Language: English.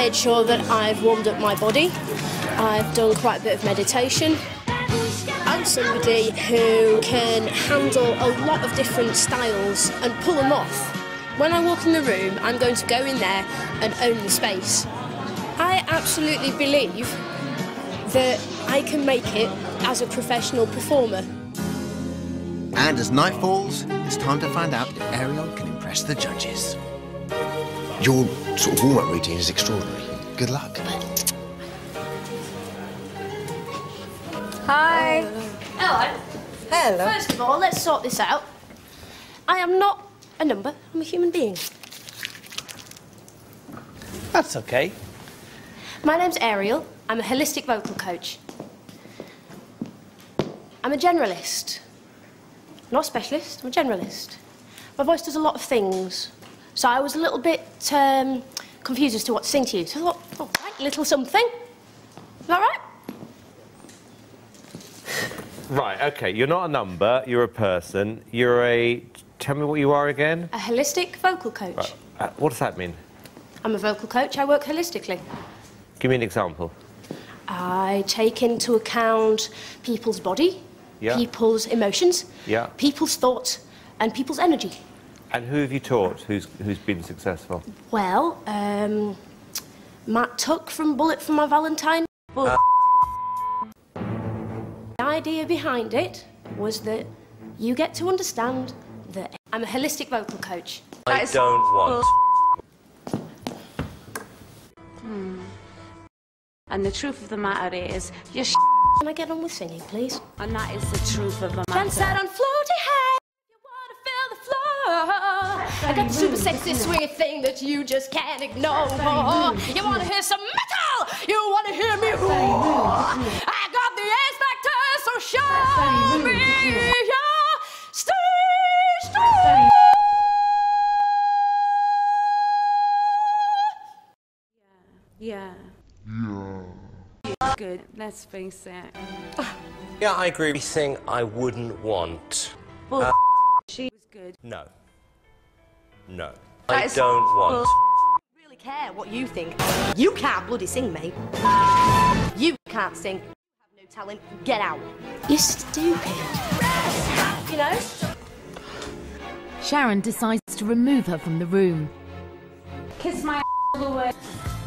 made sure that I've warmed up my body. I've done quite a bit of meditation. I'm somebody who can handle a lot of different styles and pull them off. When I walk in the room, I'm going to go in there and own the space. I absolutely believe that I can make it as a professional performer. And as night falls, it's time to find out if Ariel can impress the judges. Your sort of warm-up routine is extraordinary. Good luck. Hi. Hello. Hello. First of all, let's sort this out. I am not a number, I'm a human being. That's okay. My name's Ariel. I'm a holistic vocal coach. I'm a generalist. Not a specialist, I'm a generalist. My voice does a lot of things. So I was a little bit confused as to what to sing to you. So I thought, oh, right, a little something. Is that right? Right, okay, you're not a number, you're a person. You're a... Tell me what you are again? A holistic vocal coach. Right. What does that mean? I'm a vocal coach, I work holistically. Give me an example. I take into account people's body, yeah. people's emotions, yeah. people's thoughts, and people's energy. And who have you taught who's been successful? Well, Matt Tuck from Bullet for My Valentine. The idea behind it was that you get to understand that I'm a holistic vocal coach. I don't want. And the truth of the matter is, you're Can I get on with singing, please? and that is the truth of the matter. Dance out on floaty hay. You wanna feel the floor. I got the super sexy swingy thing that you just can't ignore. You wanna hear some metal? You wanna hear me roar? I got the X Factor, so show me your stage door. Yeah. Good, let's face it. Yeah, I agree. Everything I wouldn't want. Well, she was good. No. No. I don't want. I don't really care what you think. You can't bloody sing, mate. You can't sing. You have no talent. Get out. You're stupid. You know? Sharon decides to remove her from the room. Kiss my away.